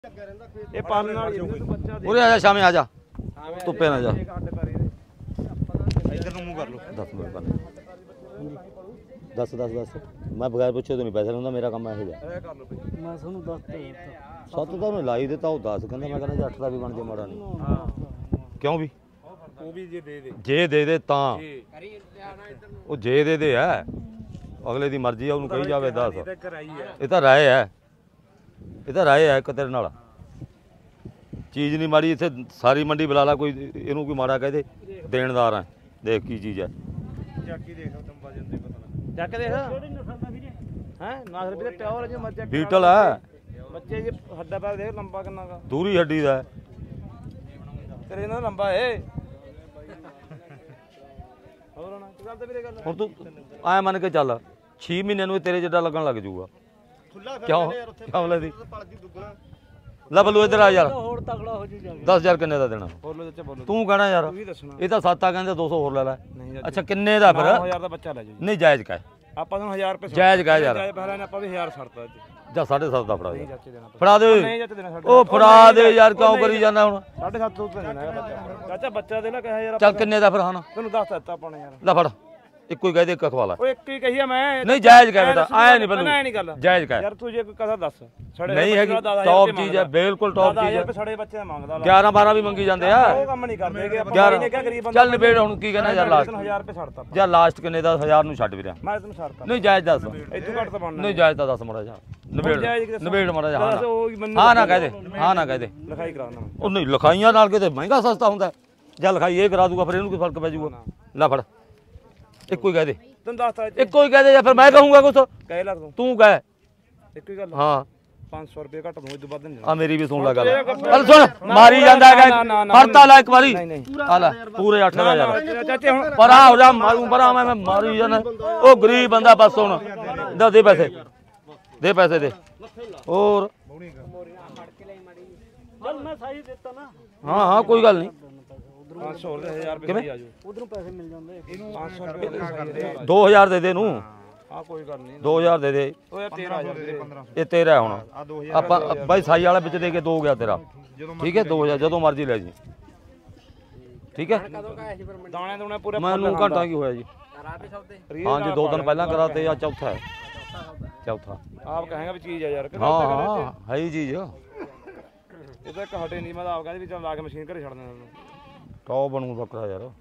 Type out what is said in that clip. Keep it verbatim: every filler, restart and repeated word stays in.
ਇਹ ਪਾਲਣ ਵਾਲੀ ਬੱਚਾ ਦੇ ਉਰੇ ਆ ਜਾ ਸ਼ਾਮੇ ਆ ਜਾ ਧੁੱਪੇ ਨਾ ਜਾ ਇਧਰ ਨੂੰ ਮੂੰਹ ਕਰ ਲੋ दस मिनट पहले दस दस दस मैं बगैर पूछे तो नहीं पैसे लूँगा मेरा काम ਇਹੋ ਜਿਹਾ ਇਹ ਕਰ ਲੋ ਮੈਂ ਤੁਹਾਨੂੰ ਦੱਸ ਤੇ ਸੱਤ ਤਾਂ ਉਹਨੇ ਲਾਈ ਦਿੱਤਾ ਉਹ ਦਸ ਕਹਿੰਦਾ ਮੈਂ ਕਹਿੰਦਾ ਅੱਠ ਦਾ ਵੀ ਬਣ ਜੇ ਮਾੜਾ ਨਹੀਂ ਹਾਂ ਕਿਉਂ ਵੀ ਉਹ ਵੀ ਜੇ ਦੇ ਦੇ ਜੇ ਦੇ ਦੇ ਤਾਂ ਜੀ ਉਹ ਜੇ ਦੇ ਦੇ ਹੈ ਅਗਲੇ ਦੀ ਮਰਜ਼ੀ ਆ ਉਹਨੂੰ ਕਹੀ ਜਾਵੇ ਦਸ ਇਹ ਤਾਂ ਕਰਾਈ ਹੈ ਇਹ ਤਾਂ ਰਾਏ ਹੈ ਇਹ ਤਾਂ ਰਾਏ ਹੈ ਇੱਕ ਤੇਰੇ ਨਾਲ ਚੀਜ਼ ਨਹੀਂ ਮਾੜੀ ਇੱਥੇ ਸਾਰੀ ਮੰਡੀ ਬੁਲਾ ਲਾ ਕੋਈ ਇਹਨੂੰ ਕੋਈ ਮਾੜਾ ਕਹਦੇ ਦੇਣਦਾਰ ਹੈ ਦੇਖ ਕੀ ਚੀਜ਼ ਹੈ ਚੱਕੀ ਦੇਖ ਤੁਮ ਵਜਨ ਤੇ ਪਤਾ ਲੱਗ ਚੱਕ ਦੇਖ ਹੈ ਨਾਸਰ ਵੀ ਤੇ ਟਾਵਰ ਜੇ ਮਰ ਚੱਕ ਬੀਟਲ ਹੈ ਬੱਚੇ ਜੇ ਹੱਡਾ ਪੈਰ ਦੇਖ ਲੰਬਾ ਕਿੰਨਾ ਦਾ ਦੂਰੀ ਹੱਡੀ ਦਾ ਹੈ। ਤੇਰੇ ਨਾਲ ਲੰਬਾ ਏ ਹੋਰ ਨਾ ਗੱਲ ਤੇ ਵੀਰੇ ਗੱਲ ਹੁਣ ਤੂੰ ਐ ਮੰਨ ਕੇ ਚੱਲ ਛੇ ਮਹੀਨਿਆਂ ਨੂੰ ਇਹ ਤੇਰੇ ਜਿੱਡਾ ਲੱਗਣ ਲੱਗ ਜਾਊਗਾ ਕਿਉਂ ਕਿਉਂ ਲੈਦੀ ਲੈ ਬੱਲੂ ਇੱਧਰ ਆ ਯਾਰ ਹੋਰ ਤਗੜਾ ਹੋ ਜੂ ਜਾ ਦਸ ਹਜ਼ਾਰ ਕਿੰਨੇ ਦਾ ਦੇਣਾ ਬੋਲੋ ਚਾਚਾ ਬੋਲੋ ਤੂੰ ਕਹਿਣਾ ਯਾਰ ਤੂੰ ਵੀ ਦੱਸਣਾ ਇਹ ਤਾਂ ਸੱਤ ਆ ਕਹਿੰਦੇ ਦੋ ਸੌ ਹੋਰ ਲੈ ਲੈ ਨਹੀਂ ਅੱਛਾ ਕਿੰਨੇ ਦਾ ਫਿਰ ਨੌ ਹਜ਼ਾਰ ਦਾ ਬੱਚਾ ਲੈ ਜਾਓ ਨਹੀਂ ਜਾਇਜ਼ ਕਹਿ ਆਪਾਂ ਨੂੰ ਹਜ਼ਾਰ ਰੁਪਏ ਜਾਇਜ਼ ਕਹਿ ਯਾਰ ਜਾਇਜ਼ ਪਹਿਲਾਂ ਨੇ ਆਪਾਂ ਵੀ ਹਜ਼ਾਰ ਛੱਡਤਾ ਅੱਜ ਜਾਂ ਸਾਢੇ ਸੱਤ ਦਾ ਫੜਾ ਦੇ ਨਹੀਂ ਚਾਚੇ ਦੇਣਾ ਫੜਾ ਦੇ ਨਹੀਂ ਚਾਚੇ ਦੇਣਾ ਸਾਡੇ ਉਹ ਫੜਾ ਦੇ ਯਾਰ ਕਿਉਂ ਕਰੀ ਜਾਂਦਾ ਹੁਣ ਸਾਢੇ ਸੱਤ ਸੌ ਰੁਪਏ ਦੇਣਾ ਹੈਗਾ ਬੱਚਾ ਚਾਚਾ ਬੱਚਾ ਦੇ ਨਾ ਕਹੇ ਯਾਰ ਚੱਲ ਕਿੰਨੇ ਦਾ ਫਿਰ ਹਣ ਤੈਨੂੰ ਦੱਸ ਦਿੱਤਾ ਆਪਾਂ ਨੇ ਯਾਰ ਲੈ ਫੜ ਇੱਕੋ ਹੀ ਕਹਿ ਦੇ ਇੱਕ ਖਵਾਲਾ ਉਹ ਇੱਕ ਹੀ ਕਹੀਆ ਮੈਂ ਨਹੀਂ ਜਾਇਜ਼ ਕਹਿ ਬੇਟਾ ਆਇਆ ਨਹੀਂ ਬੱਲੂ ਨਹੀਂ ਗੱਲ ਜਾਇਜ਼ ਕਹਿ ਯਾਰ ਤੂੰ ਜੇ ਕੋਈ ਕਥਾ ਦੱਸ ਛੜੇ ਨਹੀਂ ਹੈਗੀ ਟੌਪ ਚੀਜ਼ ਹੈ ਬਿਲਕੁਲ ਟੌਪ ਚੀਜ਼ ਹੈ ਛੜੇ ਬੱਚੇ ਦਾ ਮੰਗਦਾ ਗਿਆਰਾਂ ਬਾਰਾਂ ਵੀ ਮੰਗੀ ਜਾਂਦੇ ਆ ਉਹ ਕੰਮ ਨਹੀਂ ਕਰਦੇ ਕਿ ਆਪਾਂ ਨੇ ਕਿਹਾ ਗਰੀਬ ਬੰਦਾ ਚੱਲ ਨਿਬੇੜ ਹੁਣ ਕੀ ਕਹਿਣਾ ਯਾਰ ਲਾਸਟ ਹਜ਼ਾਰ ਰੁਪਏ ਛੱਡਤਾ ਜਾਂ ਲਾਸਟ ਕਿੰਨੇ ਦਾ ਹਜ਼ਾਰ ਨੂੰ ਛੱਡ ਵੀਰਿਆ ਮੈਂ ਤੈਨੂੰ ਛੱਡਤਾ ਨਹੀਂ ਜਾਇਜ਼ ਦੱਸ ਇਦੋਂ ਘੱਟ ਤਾਂ ਬਣਨਾ ਨਹੀਂ ਜਾਇਜ਼ ਤਾਂ ਦੱਸ ਮੜਾ ਜਾ ਨਿਬੇੜ ਨਿਬੇੜ ਮੜਾ ਜਾ ਹਾਂ ਨਾ। ਉਹ ਮੈਨੂੰ ਹਾਂ ਨਾ ਕਹਿ ਦੇ ਹਾਂ ਨਾ ਕਹਿ ਦੇ ਲਿਖਾਈ ਕਰਾਉਣਾ ਉਹ ਨਹੀਂ ਲਿਖਾਈਆਂ ਨਾਲ ਕਿਤੇ ਮਹਿੰਗਾ ਸਸਤਾ ਹੁੰਦਾ ਜਾਂ ਲਿਖਾਈ ਇਹ ਕਰਾ ਦੂਗਾ ਫਿਰ ਇਹਨੂੰ ਕੀ ਫਰਕ ਪੈ ਜਾਊਗਾ ਲੈ ਫੜ ਇੱਕੋ ਹੀ ਕਹਿ ਦੇ ਤੈਨੂੰ ਦੱਸਤਾ ਇੱਕੋ ਹੀ ਕਹਿ ਦੇ ਜਾਂ ਫਿਰ ਮੈਂ ਕਹੂੰਗਾ ਕੁਛ ਕਹਿ ਲੱਗ ਤੂੰ ਤੂੰ ਕਹਿ ਇੱਕੋ ਹੀ ਗੱਲ ਹਾਂ ਪੰਜ ਸੌ ਰੁਪਏ ਘੱਟ ਦੂੰ ਇਦੋਂ ਵੱਧ ਨਹੀਂ ਆ ਮੇਰੀ ਵੀ ਸੁਣ ਲੈ ਗੱਲ ਚੱਲ ਸੁਣ ਮਾਰੀ ਜਾਂਦਾ ਹੈਗਾ ਫੜਤਾ ਲੈ ਇੱਕ ਵਾਰੀ ਆ ਲੈ ਪੂਰੇ ਅੱਠ ਦਾ ਯਾਰ ਚਾਚੇ ਹੁਣ ਪਰਾਂ ਹੋ ਜਾ ਮਾਰੂ ਪਰਾਂ ਮੈਂ ਮਾਰੀ ਜਾਣਾ ਉਹ ਗਰੀਬ ਬੰਦਾ ਬਸ ਹੁਣ ਦਾ ਦੇ ਪੈਸੇ ਦੇ ਪੈਸੇ ਦੇ ਹੋਰ ਚੱਲ ਮੈਂ ਸਾਈ ਦਿੱਤਾ ਨਾ ਹਾਂ ਹਾਂ ਕੋਈ ਗੱਲ ਨਹੀਂ ਪੰਜ ਸੌ ਦੇ ਹਜ਼ਾਰ ਰੁਪਏ ਆ ਜਾਓ ਉਧਰੋਂ ਪੈਸੇ ਮਿਲ ਜਾਂਦੇ ਪੰਜ ਸੌ ਰੁਪਏ ਦੇ ਦੋ ਹਜ਼ਾਰ ਦੇ ਦੇ ਨੂੰ ਆ ਕੋਈ ਗੱਲ ਨਹੀਂ ਦੋ ਹਜ਼ਾਰ ਦੇ ਦੇ ਉਹ ਯਾਰ ਤੇਰਾਂ ਹਜ਼ਾਰ ਦੇ ਇਹ ਤੇਰਾ ਹੁਣ ਆਪਾਂ ਬਾਈ ਸਾਈ ਵਾਲਾ ਵਿੱਚ ਦੇ ਕੇ ਦੋ ਗਿਆ ਤੇਰਾ ਠੀਕ ਹੈ ਦੋ ਹਜ਼ਾਰ ਜਦੋਂ ਮਰਜ਼ੀ ਲੈ ਜੀ ਠੀਕ ਹੈ ਦਾਣੇ ਦੂਣੇ ਪੂਰੇ ਮੈਨੂੰ ਘੰਟਾ ਕੀ ਹੋਇਆ ਜੀ ਹਾਂ ਜੀ ਦੋ ਦਿਨ ਪਹਿਲਾਂ ਕਰਾਤੇ ਆ ਚੌਥਾ ਹੈ ਚੌਥਾ ਆਪ ਕਹਾਂਗਾ ਵੀ ਚੀਜ਼ ਆ ਯਾਰ ਹਾਂ ਹਾਂ ਹੈ ਹੀ ਚੀਜ਼ ਇਹ ਤਾਂ ਇੱਕ ਹਟੇ ਨਹੀਂ ਮੈਂ ਤਾਂ ਆਪ ਕਹਿੰਦੀ ਵੀ ਚੱਲ ਲਾ ਕੇ ਮਸ਼ੀਨ ਘਰੇ ਛੱਡ ਦੇਣਾ ਟੌਪ ਬਣੂ ਬੱਕਰਾ ਯਾਰ